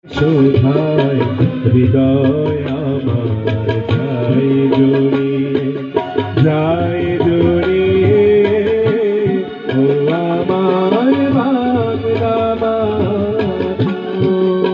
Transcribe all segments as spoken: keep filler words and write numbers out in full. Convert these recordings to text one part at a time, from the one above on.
শোধায় হৃদয় আমার যায় জড়িয়ে যায় জড়িয়ে ও আমার বাংলা মাগো।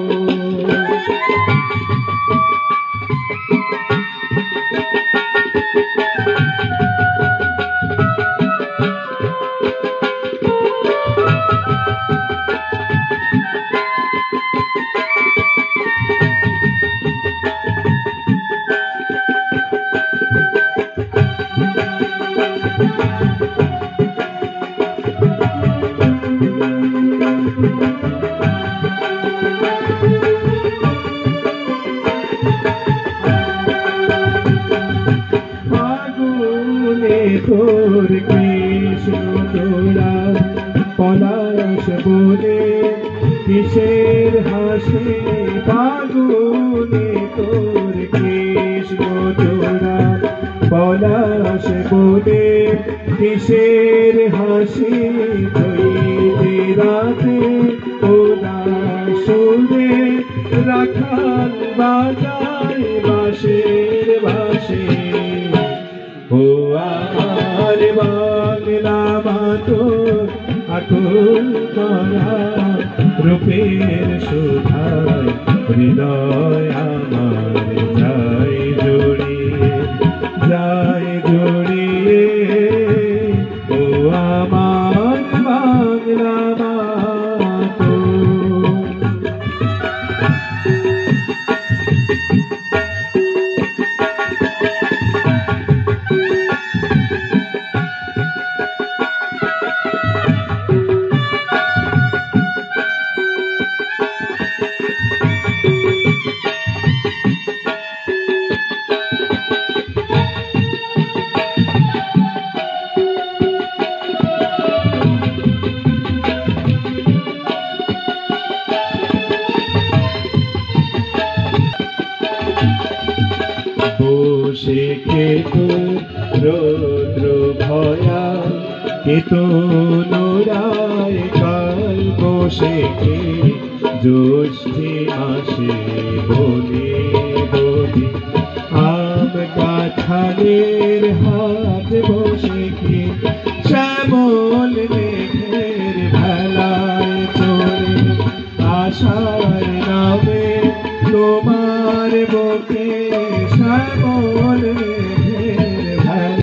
তোর কৃষ্ণ তোরা পলাশ বলে কিসের হাসি ফাগুনে তোর কৃষ্ণ তোরা পলাশ বলে কিসের হাসি ধৈর্যে রাতে ওরা সুরে রাখাল বাজায় বাঁশের বাঁশি ও আমার বাংলা মাতোর আকুল করা রূপের শোধায় হৃদয় আমার যায় জড়িয়ে যায় জড়িয়ে ও আমার বাংলা মাতোর। বসে কেতু রৌদ্র ভয়া কেতু নোরায় কাল বসে কে জ্যৈষ্ঠী মাসে বলি